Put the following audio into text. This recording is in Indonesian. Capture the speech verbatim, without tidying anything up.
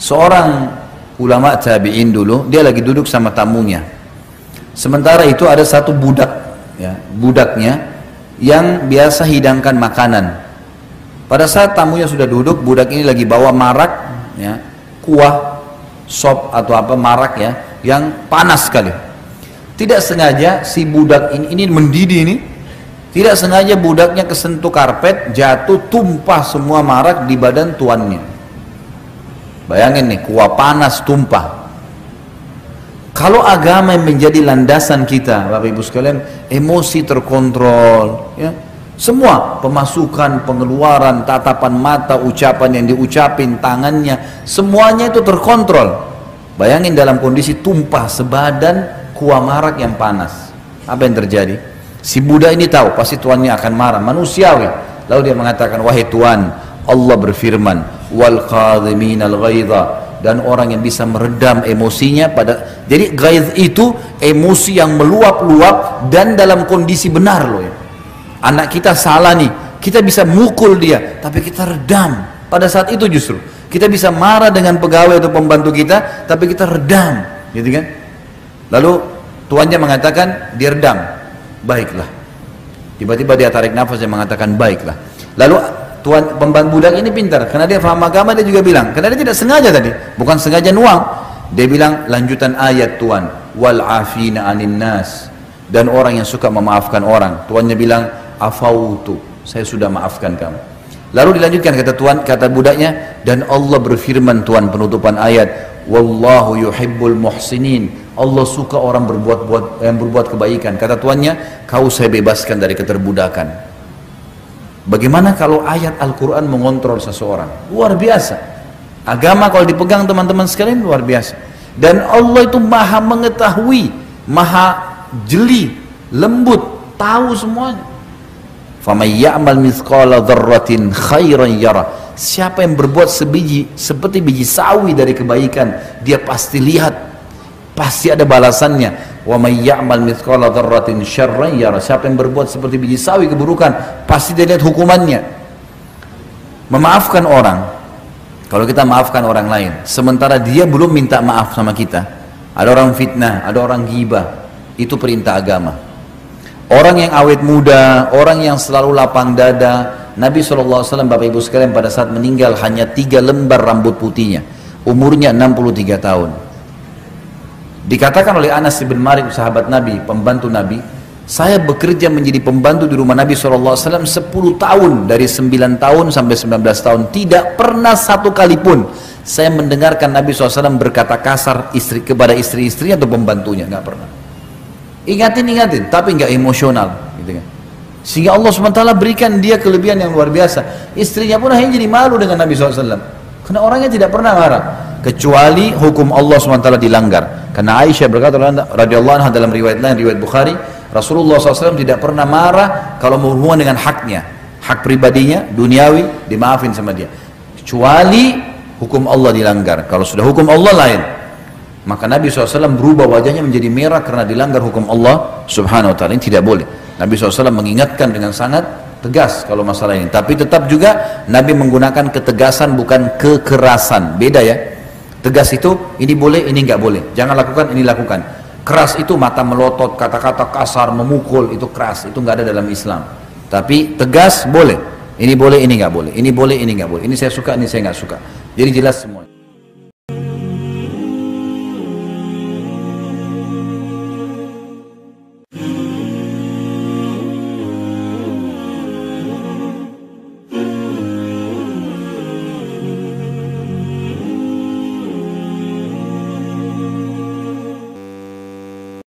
Seorang ulama tabi'in dulu, dia lagi duduk sama tamunya. Sementara itu ada satu budak, ya, budaknya yang biasa hidangkan makanan. Pada saat tamunya sudah duduk, budak ini lagi bawa marak, ya, kuah, sop atau apa marak ya, yang panas sekali. Tidak sengaja si budak ini, ini mendidih ini, tidak sengaja budaknya kesentuh karpet, jatuh, tumpah semua marak di badan tuannya. Bayangin nih, kuah panas tumpah. Kalau agama yang menjadi landasan kita, Bapak Ibu sekalian, emosi terkontrol, ya, semua pemasukan, pengeluaran, tatapan mata, ucapan yang diucapin, tangannya, semuanya itu terkontrol. Bayangin dalam kondisi tumpah sebadan kuah marak yang panas, apa yang terjadi? Si budak ini tahu pasti tuannya akan marah, manusiawi. Lalu dia mengatakan, wahai Tuan, Allah berfirman, wal qadhiminal ghaidha, dan orang yang bisa meredam emosinya pada, jadi ghaidh itu emosi yang meluap-luap dan dalam kondisi benar loh ya. Anak kita salah nih, kita bisa mukul dia, tapi kita redam pada saat itu. Justru kita bisa marah dengan pegawai atau pembantu kita, tapi kita redam, gitu kan? Lalu tuannya mengatakan dia redam, baiklah. Tiba-tiba dia tarik nafas dan mengatakan baiklah. Lalu tuan pembantu budak ini pintar, karena dia paham agama, dia juga bilang, karena dia tidak sengaja tadi, bukan sengaja nuang, dia bilang lanjutan ayat Tuan, wal afina anin nas, dan orang yang suka memaafkan orang. Tuannya bilang afautu, saya sudah maafkan kamu. Lalu dilanjutkan kata Tuan, kata budaknya, dan Allah berfirman, Tuan, penutupan ayat, wallahu yuhibbul muhsinin, Allah suka orang berbuat buat yang berbuat kebaikan. Kata tuannya, kau saya bebaskan dari keterbudakan. Bagaimana kalau ayat Al-Quran mengontrol seseorang? Luar biasa. Agama kalau dipegang teman-teman sekalian luar biasa. Dan Allah itu maha mengetahui, maha jeli, lembut, tahu semuanya. فَمَنْ يَعْمَلْ مِثْقَالَ ذَرَّةٍ خَيْرًا يَرَى. Siapa yang berbuat sebiji, seperti biji sawi dari kebaikan, dia pasti lihat, pasti ada balasannya. Wa may ya'mal mithqala dzarratin syarran yara. Siapa yang berbuat seperti biji sawi keburukan, pasti dia lihat hukumannya. Memaafkan orang, kalau kita maafkan orang lain sementara dia belum minta maaf sama kita, ada orang fitnah, ada orang ghibah, itu perintah agama. Orang yang awet muda, orang yang selalu lapang dada, Nabi shallallahu alaihi wasallam, Bapak Ibu sekalian, pada saat meninggal hanya tiga lembar rambut putihnya, umurnya enam puluh tiga tahun. Dikatakan oleh Anas bin Malik, sahabat Nabi, pembantu Nabi, saya bekerja menjadi pembantu di rumah Nabi shallallahu alaihi wasallam sepuluh tahun, dari sembilan tahun sampai sembilan belas tahun, tidak pernah satu kali pun saya mendengarkan Nabi shallallahu alaihi wasallam berkata kasar istri kepada istri-istri atau pembantunya, nggak pernah. Ingatin, ingatin, tapi nggak emosional, gitu kan. Sehingga Allah subhanahu wa taala berikan dia kelebihan yang luar biasa. Istrinya pun akhirnya jadi malu dengan Nabi shallallahu alaihi wasallam, karena orangnya tidak pernah marah, kecuali hukum Allah subhanahu wa taala dilanggar. Karena Aisyah berkata radhiyallahu anha dalam riwayat lain, riwayat Bukhari, Rasulullah shallallahu alaihi wasallam tidak pernah marah kalau berhubungan dengan haknya, hak pribadinya, duniawi, dimaafin sama dia, kecuali hukum Allah dilanggar. Kalau sudah hukum Allah lain, maka Nabi shallallahu alaihi wasallam berubah wajahnya menjadi merah karena dilanggar hukum Allah subhanahu wa ta'ala. Ini tidak boleh. Nabi shallallahu alaihi wasallam mengingatkan dengan sangat tegas kalau masalah ini, tapi tetap juga Nabi menggunakan ketegasan, bukan kekerasan. Beda ya. Tegas itu ini boleh, ini nggak boleh, jangan lakukan, ini lakukan. Keras itu mata melotot, kata-kata kasar, memukul, itu keras, itu nggak ada dalam Islam. Tapi tegas boleh, ini boleh, ini nggak boleh, ini boleh, ini nggak boleh, ini saya suka, ini saya nggak suka. Jadi jelas semua.